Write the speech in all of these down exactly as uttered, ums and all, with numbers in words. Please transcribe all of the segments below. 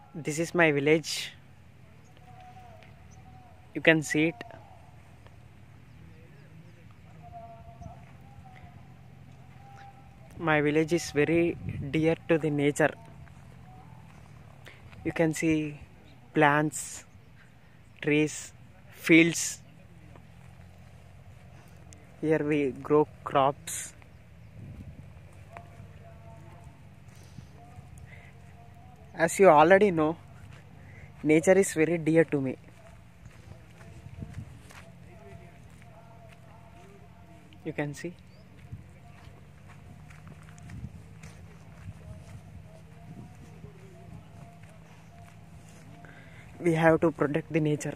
This is my village. You can see it. My village is very dear to the nature. You can see plants, trees, fields. Here we grow crops. As you already know, nature is very dear to me. You can see. We have to protect the nature.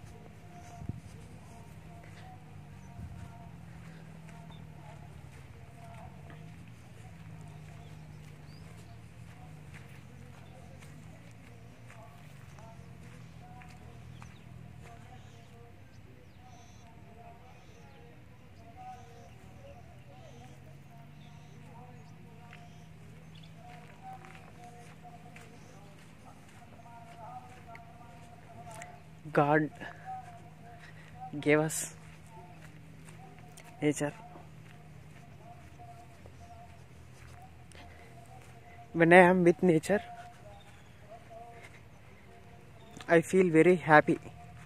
God gave us nature. When I am with nature, I feel very happy.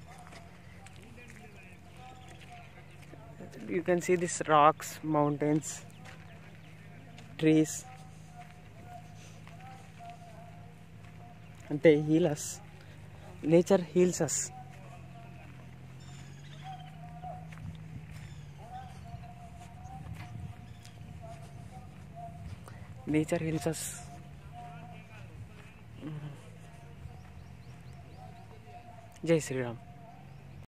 You can see these rocks, mountains, trees. They heal us. Nature heals us. Nature heals us. Jai Sri Ram.